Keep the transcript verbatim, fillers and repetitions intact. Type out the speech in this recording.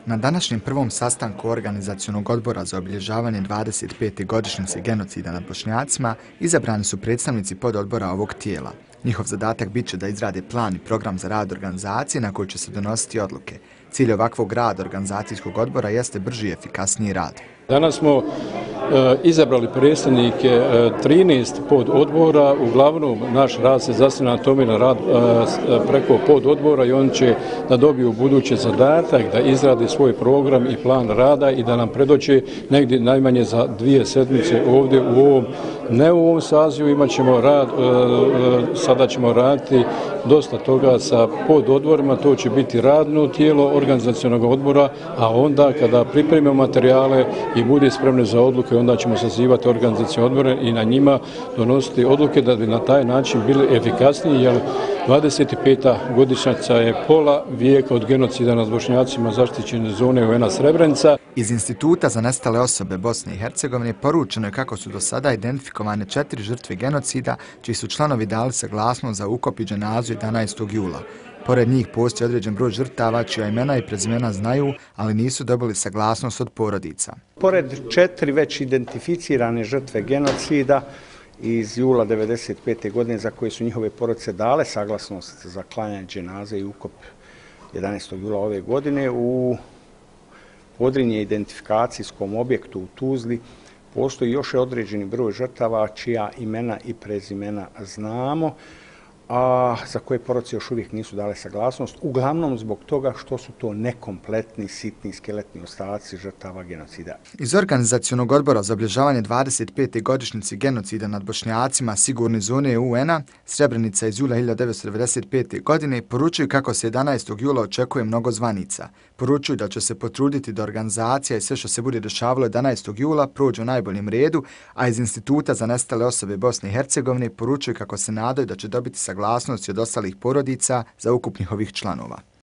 Na današnjem prvom sastanku Organizacionog odbora za obilježavanje dvadeset pete godišnjice genocida nad Bošnjacima izabrani su predstavnici pododbora ovog tijela. Njihov zadatak bit će da izrade plan i program za rad organizacije na koji će se donositi odluke. Cilj ovakvog rada organizacijskog odbora jeste brži i efikasniji rad. Danas smo e, izabrali predstavnike e, trinaest pododbora. Uglavnom, naš rad se zasniva na tome na rad e, preko pododbora i oni će da dobiju budući zadatak da izrade svoj program i plan rada i da nam predoče negdje najmanje za dvije sedmice ovdje u ovom, ne u ovom sazivu, imat ćemo rad, e, sada ćemo raditi dosta toga sa pododborima, to će biti radno tijelo organizacionog odbora, a onda kada pripremimo materijale i bude spremne za odluke, onda ćemo sazivati organizacione odbore i na njima donositi odluke da bi na taj način bili efikasniji, jer dvadeset peta godišnjica je pola vijeka od genocida nad Bošnjacima zaštićene zone U N-a Srebrenica. Iz Instituta za nestale osobe Bosne i Hercegovine poručeno je kako su do sada identifikovane četiri žrtve genocida, čiji su članovi dali saglasnost za ukop i dženazu jedanaestog jula. Pored njih postoji određen broj žrtava čija imena i prezimena znaju, ali nisu dobili saglasnost od porodica. Pored četiri već identificirane žrtve genocida iz jula devedeset pete godine za koje su njihove porodice dale saglasnost za klanjanje dženaze i ukop jedanaestog jula ove godine, u Podrinje identifikacijskom objektu u Tuzli postoji još određeni broj žrtava čija imena i prezimena znamo, a za koje porodice još uvijek nisu dale saglasnost, uglavnom zbog toga što su to nekompletni, sitni, skeletni ostaci žrtava genocida. Iz Organizacionog odbora za obilježavanje dvadeset pete godišnjice genocida nad Bošnjacima sigurne zone U N-a Srebrenica iz jula hiljadu devetsto devedeset pete godine poručuju kako se jedanaestog jula očekuje mnogo zvanica. Poručuju da će se potruditi da organizacija i sve što se bude dešavalo jedanaestog jula prođe u najboljem redu, a iz Instituta za nestale osobe Bosne i Hercegovine poručuju kako se nadaju da će dobiti saglasnosti od ostalih porodica za ukup njihovih članova.